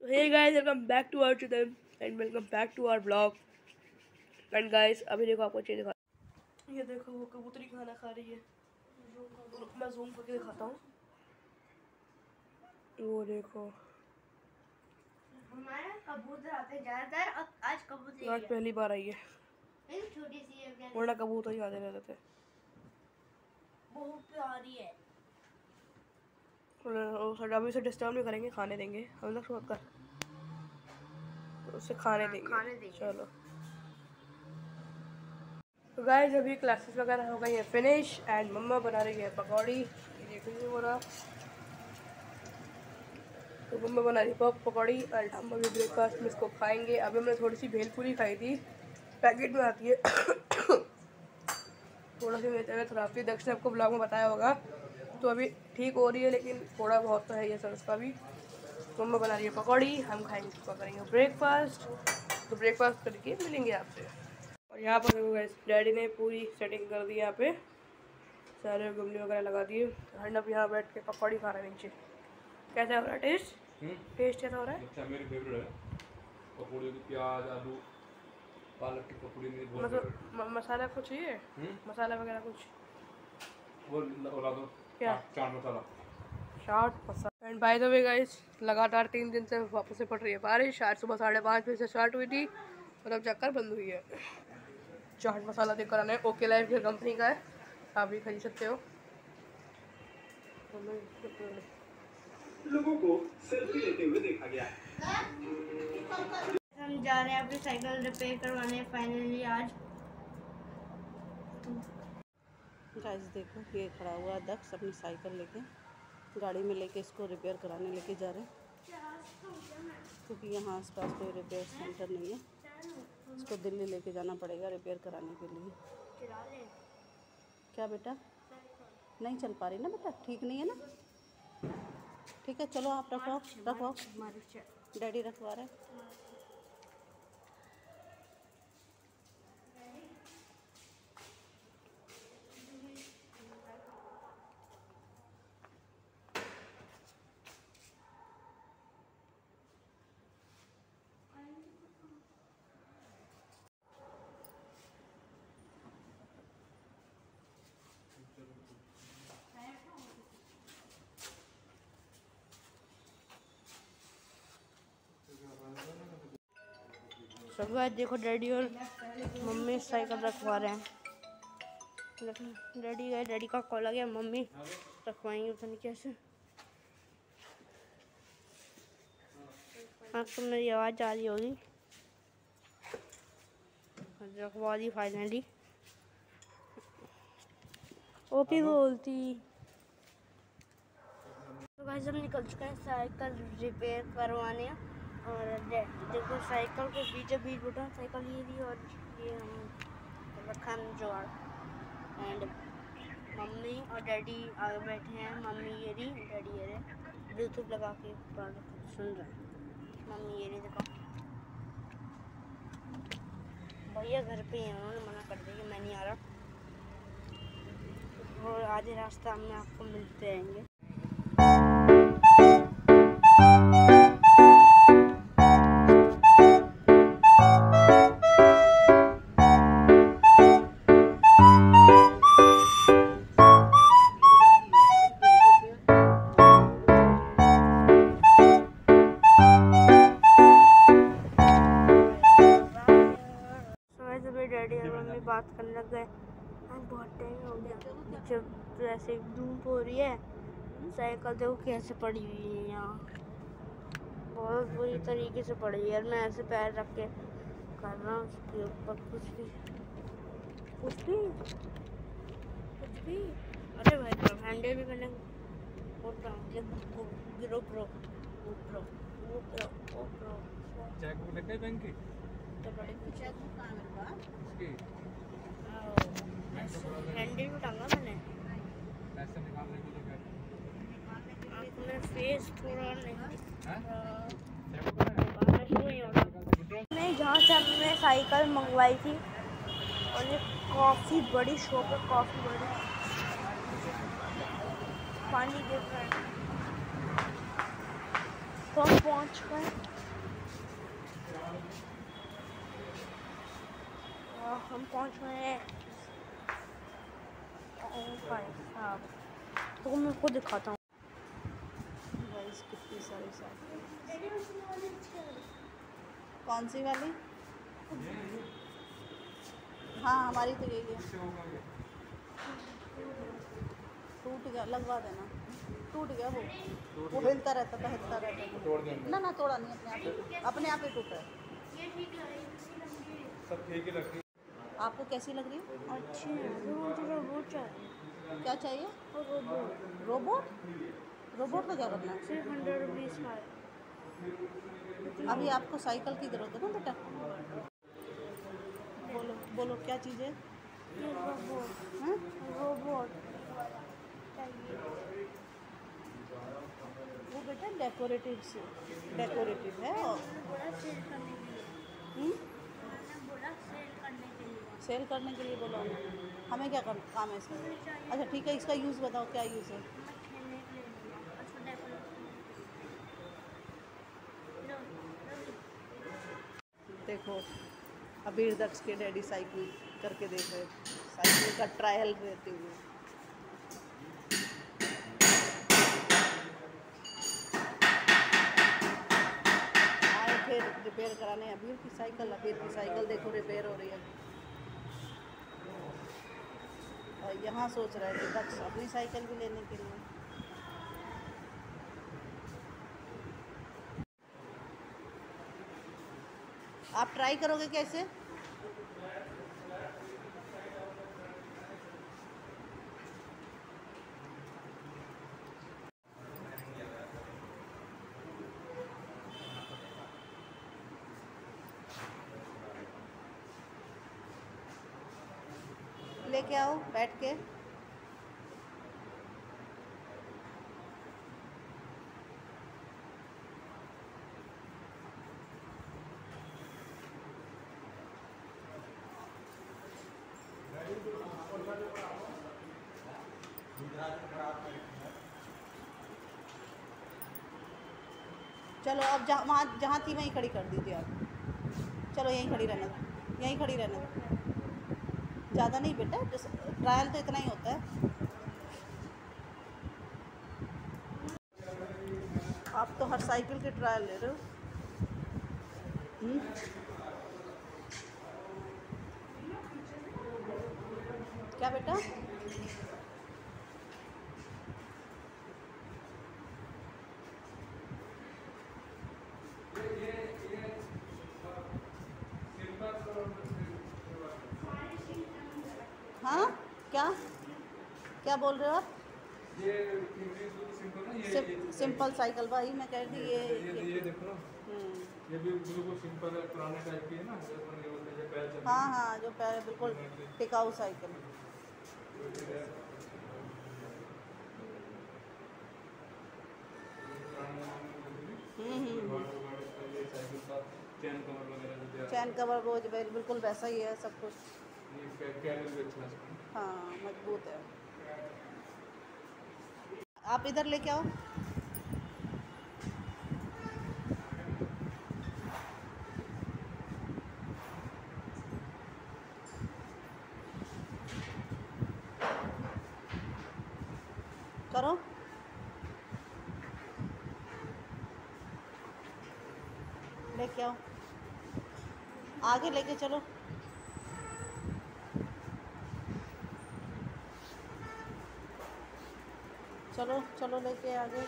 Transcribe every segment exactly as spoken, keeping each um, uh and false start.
Hey guys, welcome back to our channel and welcome back to our vlog. And guys, अभी देखो आपको चीज़ दिखा, ये देखो वो कबूतरी खाना खा रही है। मैं जूम करके दिखाता हूँ। वो देखो हमारे कबूतर आते ज़्यादातर, अब आज कबूतर आज पहली बार आई है, छोटी सी है, वरना कबूतर ही आते रहते थे। बहुत प्यारी है। और अभी उसे डिस्टर्ब नहीं करेंगे, खाने देंगे हम लोग सोच कर उसे खाने देंगे। खाने देंगे। चलो तो गाइस अभी क्लासेस वगैरह हो गई है फिनिश एंड मम्मा बना रही है पकौड़ी। देखिए हो रहा तो मम्मा बना रही है पकौड़ी और हम अभी ब्रेकफास्ट में इसको खाएंगे। अभी हमने थोड़ी सी भेलपूरी खाई थी, पैकेट में आती है। थोड़ा सी मेरी तबीयत खराब थी, दक्ष ने आपको ब्लॉग में बताया होगा, तो अभी ठीक हो रही है लेकिन थोड़ा बहुत तो है ये सर उसका भी। मम्मा बना रही है पकौड़ी, हम खाएंगे इसको, करेंगे ब्रेकफास्ट। तो ब्रेकफास्ट करके मिलेंगे आपसे। और यहाँ पर डैडी ने पूरी सेटिंग कर दी, यहाँ पे सारे गमले वगैरह लगा दिए। हर्नब यहाँ बैठ के पकौड़ी खा रहा है नीचे। कैसा हो रहा है टेस्ट? टेस्ट कैसा हो रहा है? अच्छा, मेरी फेवरेट है पकौड़ी की, प्याज आलू पालक की पकौड़ी मेरी बहुत मतलब फेवरेट। मसाला कुछ चाहिए? मसाला वगैरह कुछ वो ला दो क्या? Chaat masala. Chaat masala. And by the way guys, लगातार तीन दिन से वापस से पड़ रही है बारिश। आज सुबह साढ़े पाँच बजे से स्टार्ट हुई थी और अब जाकर बंद हुई है। चाट मसाला देखकर आना है, ओके लाइफ की कंपनी का है, आप भी खरीद सकते हो। लोगों को सेल्फी लेते हुए देखा गया। हम जा रहे हैं अपनी साइकिल रिपेयर करवाने फाइनली आज। गाइस देखो, ये खड़ा हुआ दक्ष अपनी साइकिल लेके गाड़ी में लेके इसको रिपेयर कराने लेके जा रहे हैं, क्योंकि यहाँ आसपास कोई रिपेयर सेंटर नहीं है। इसको दिल्ली लेके जाना पड़ेगा रिपेयर कराने के लिए। क्या बेटा नहीं चल पा रही ना बेटा, ठीक नहीं है ना? ठीक है चलो आप रखवाओ रखवाओ, डैडी रखवा रहे हैं। सब गाइस देखो, डैडी और मम्मी साइकिल रखवा रहे हैं। डैडी गए, डैडी का कॉल आ गया, मम्मी रखवाएंगे पता नहीं कैसे। हाँ तो मेरी आवाज़ आ रही होगी। रखवा दी फाइनली। ओपी बोलती। तो गाइस हम निकल चुके हैं साइकिल रिपेयर करवाने। और देखो साइकिल के बीच बीच बटा साइकिल ये दी और ये हम रखा है जुगाड़। एंड मम्मी और डैडी आगे बैठे हैं। मम्मी ये रही, डैडी ये रहे ब्लूटूथ लगा के सुन रहे हैं। मम्मी ये रही देखो, भैया घर पे हैं, उन्होंने मना कर दिया कि मैं नहीं आ रहा। और आधे रास्ता में आपको मिलते रहेंगे। डैडी और मम्मी बात करने लग गए। बहुत टाइम हो गया, जब ऐसे धूप हो रही है, साइकिल देखो कैसे पड़ी हुई है यहाँ, बहुत बुरी तरीके से पड़ी है। मैं ऐसे पैर रख के कर रहा हूँ उसके ऊपर, कुछ भी कुछ भी कुछ भी अरे भाई तो हैंडल भी मैंने बोल रहा हूँ गिरो pro pro pro pro chequebook लग गई बैंक की तो बड़ी कुछ कहाँ मेरे पास इसकी हैंडल भी टांगा मैंने। पैसे निकालने के लिए अपने फेस थोड़ा नहीं नहीं जहाँ से हमने साइकिल मंगवाई थी, और ये काफ़ी बड़ी शॉप है, काफ़ी बड़ी। पानी गिर रहा है तो हम पहुँच गए। हम पहुँच गए हैं। ओ भाई साहब, तो मैं खुद दिखाता हूँ। गाइस कितनी सारी साइकिल। कौन सी वाली? हाँ हमारी तो यही है। टूट गया, लगवा देना। टूट गया वो वो हिलता रहता था हिलता रहता था। तोड़ देंगे। ना ना तोड़ा नहीं, अपने आप ही अपने आप ही टूटा है। सब ठीक ही लगती है। आपको कैसी लग रही है? अच्छी है, मुझे रोबोट चाहिए। क्या चाहिए? और रोबोट रोबोट? रोबोट का क्या करना है? सिर्फ हंड्रेड रुपीज़ का है। अभी आपको साइकिल की ज़रूरत है ना बेटा? बोलो बोलो क्या चीज़ है? ये रोबोट हाँ? रोबोट चाहिए। वो बेटा डेकोरेटिव से डेकोरेटिव है। और बोला सेल करने के लिए। हम्म? मैंने बोला सेल करने के लिए। सेल करने के लिए बोला उन्होंने। हमें क्या कर, काम है इसका? अच्छा ठीक है, इसका यूज़ बताओ, क्या यूज़ है? मैं खेलने के लिए लूँगा, अच्छा डेकोरेट करने के लिए। लो, लो। देखो अबीर दक्ष के डैडी साइकिल करके देख रहे, साइकिल का ट्रायल लेते हुए। आए थे रिपेयर कराने अबीर की साइकिल। अबीर की साइकिल देखो रिपेयर हो रही है। और यहाँ सोच रहे थे दक्ष अपनी साइकिल भी लेने के लिए। आप ट्राई करोगे कैसे? लेके आओ बैठ के। चलो अब जहाँ वहाँ जहाँ थी वहीं खड़ी कर दीजिए आप। चलो यहीं खड़ी रहने दो, यहीं खड़ी रहने दो। ज़्यादा नहीं बेटा, ट्रायल तो इतना ही होता है। आप तो हर साइकिल के ट्रायल ले रहे हो। हुँ? क्या बेटा? हाँ क्या क्या बोल रहे हो आप? ये सिंपल ना, ये सिम, सिंपल साइकिल भाई मैं कह रही ये ये ये देखो ना, हम्म, ये भी बिल्कुल सिंपल है, पुराने टाइप की है ना, ये अपन ये बोलते हैं, ये पैर चलती हाँ हाँ जो पैर बिल्कुल टिकाऊ साइकिल। है। हम्म हम्म ये साइकिल का चैन कवर वगैरह जो दिया, चैन कवर रोज बेल बिल्कुल वैसा ही है सब कुछ। ये कै- कैरियर भी अच्छा है इसका। हाँ मजबूत है। आप इधर लेके आओ। करो लेके आओ, आगे लेके चलो। चलो चलो लेके आगे।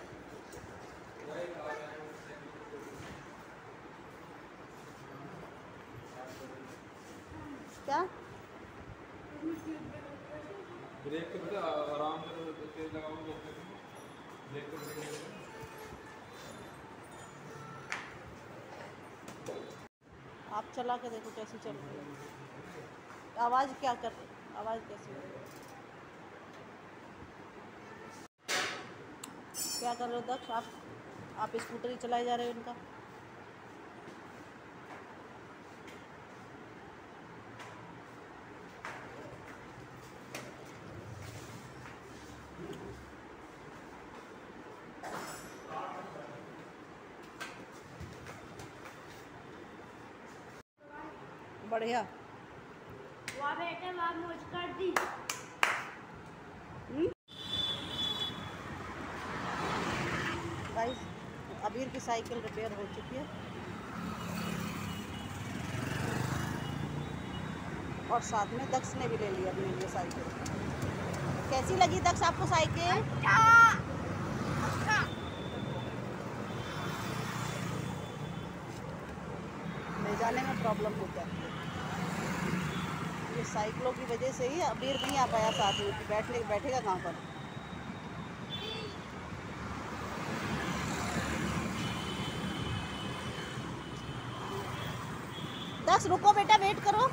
क्या? ब्रेक तो बेटा आराम से तेज लगाओ, ब्रेक तो ब्रेक नहीं। आप चला के देखो कैसी चल रही है। आवाज़ क्या कर रही है? आवाज़ कैसी है? क्या कर रहे हो दक्ष आप? आप स्कूटर ही चलाए जा रहे हो इनका। बढ़िया। वाह बेटे वाह मुझ कर दी। गाइस अबीर की साइकिल रिपेयर हो चुकी है और साथ में दक्ष ने भी ले लिया अपने लिए साइकिल। कैसी लगी दक्ष आपको साइकिल? ले जाने में प्रॉब्लम होता है। ये साइकिलों की वजह से ही अबीर नहीं आ पाया साथ में। बैठने बैठेगा कहाँ पर? दक्ष रुको बेटा, वेट करो।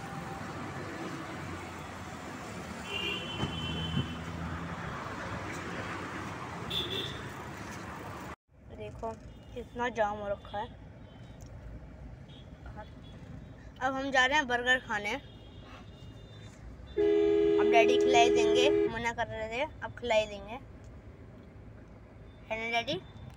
देखो कितना जाम हो रखा है। अब हम जा रहे हैं बर्गर खाने। अब डैडी खिलाई देंगे, मना कर रहे थे, अब खिलाई देंगे, है ना डैडी?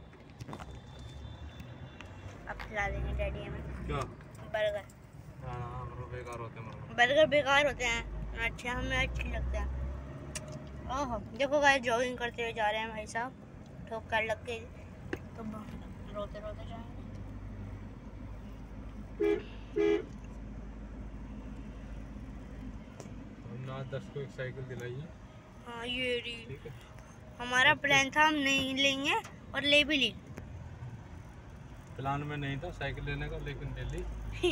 अब खिला देंगे डैडी हमें क्या? बर्गर। हाँ, बेकार होते हैं बर्गर बेकार होते हैं, अच्छे हमें अच्छे लगते हैं। ओह देखो गाइस, जॉगिंग करते हुए जा रहे हैं भाई साहब, ठोक कर लग के तो रोते रोते जाएंगे। हमने आज दस को एक साइकिल दिलाई है। हाँ ये रही। ठीक है, हमारा प्लान था हम नहीं लेंगे और ले भी ली। प्लान में नहीं था साइकिल लेने का, लेकिन ले ली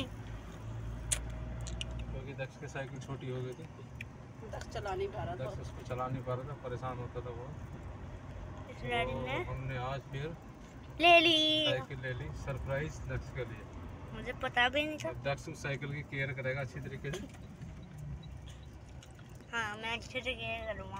क्योंकि दक्ष की साइकिल छोटी हो गई थी। दक्ष चला नहीं पा रहा था। दक्ष उसको चला नहीं पा रहा था, परेशान होता था वो। इस डैडी ने तो हमने आज फिर ले ली। साइकिल ले ली, सरप्राइज दक्ष के लिए। मुझे पता भी नहीं था। दक्ष उस साइकिल की केयर करेगा अच्छी तरीके से। हाँ मैं अच्छे से केयर करूँगा।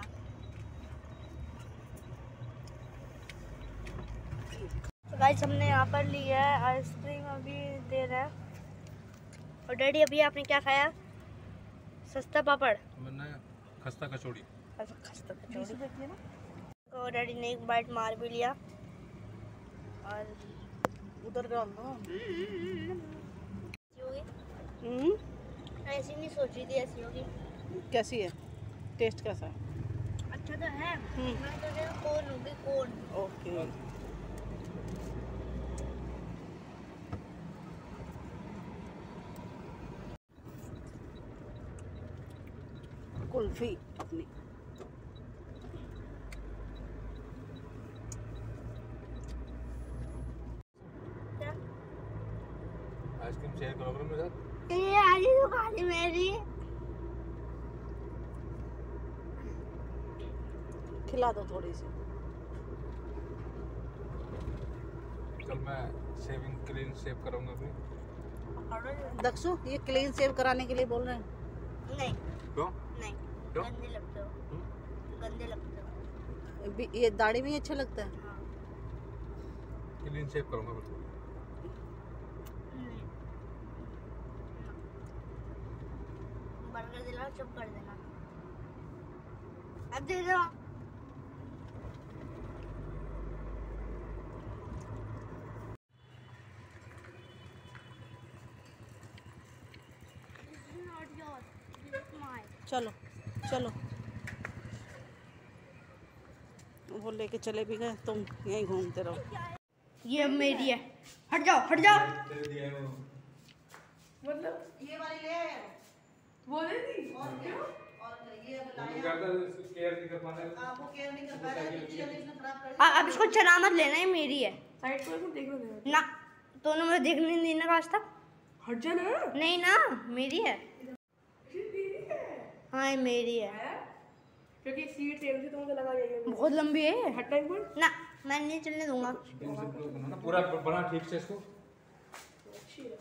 तो गाइस हमने यहाँ पर लिया है आइसक्रीम, अभी दे रहा है। और डैडी अभी आपने क्या खाया? सस्ता पापड़, मैंने खस्ता कचौड़ी। अच्छा खस्ता कचौड़ी। और डैडी ने एक बाइट मार भी लिया और उधर डाल दो। हम्म, ऐसी नहीं सोची थी ऐसी होगी। कैसी है? टेस्ट कैसा है? अच्छा तो है। हम्म। मैं तो जो कौन होगी कौन। ओके। कुल्फी अपनी। आइसक्रीम शेयर करोगे मेरे साथ? ये आधी तो खाली मेरी। खिला दो थोड़ी सी। कल मैं शेविंग क्लीन शेव करूंगा अभी। दक्षु ये क्लीन शेव कराने के लिए बोल रहे हैं? नहीं क्यों? नहीं क्यों? गंदे लगते हो, हम्म? गंदे लगते हो। भी- ये दाढ़ी में ही अच्छा लगता है। हाँ क्लीन शेव करूंगा बिल्कुल। नहीं। बर्गर दिलाओ, चुप कर देना। अब दे दो। चलो चलो, वो लेके चले भी गए, तुम यहीं घूमते रहो। ये अब मेरी है, हट जाओ हट जाओ। मतलब ये वाली ले आए वो दे दी और क्या? और ये अब लाया। केयर नहीं कर पा रहे। आप वो केयर नहीं कर पा रहे, इतनी जल्दी इसने खराब कर आ, अब इसको चला मत लेना, ये मेरी है साइड पर देखो दे ना। दोनों में देखने नहीं देना आज तक। हट जा ना। नहीं ना, मेरी है। हाँ ये मेरी है। है क्योंकि सीट टेबल से तुमको लगा जाएगा। बहुत लंबी है। हट टाइम पर ना मैं नहीं चलने दूंगा। पूरा बना ठीक से इसको। अच्छी है।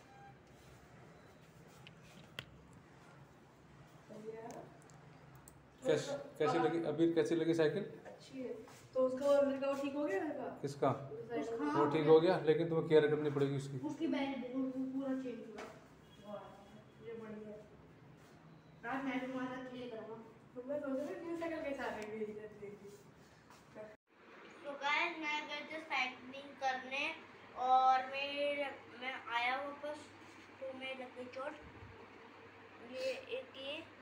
कैसी कैसी लगी अभी? कैसी लगी साइकिल? अच्छी है। तो उसका वो अंदर का वो ठीक हो गया ना? किसका? वो ठीक हो गया, लेकिन तुम्हें केयर करनी पड़ेगी उसकी। उसकी बैंड पूरा चेंज हुआ। ये बढ़िया है। आज मैं तुम्हारे साथ खेल करूँगा। तो मैं सोच रहा हूँ साइकिल के साथ है भी। तो गाइस मैं गई थी साइकिलिंग करने और मैं मैं आया वापस तो मैं लगी चोट। ये एक ये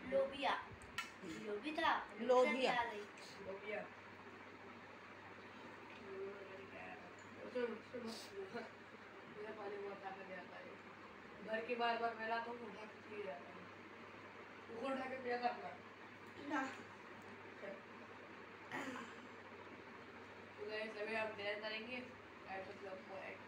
लोबिया लोबिया लोबिया। लोबिया मेरा पानी बहुत ताकत आता है। भर के बार बार फैला तो उठा के पी जाता है। वो उठा के पिया करना तो गाइस अभी हम तैयार करेंगे ऐसे ब्लॉग को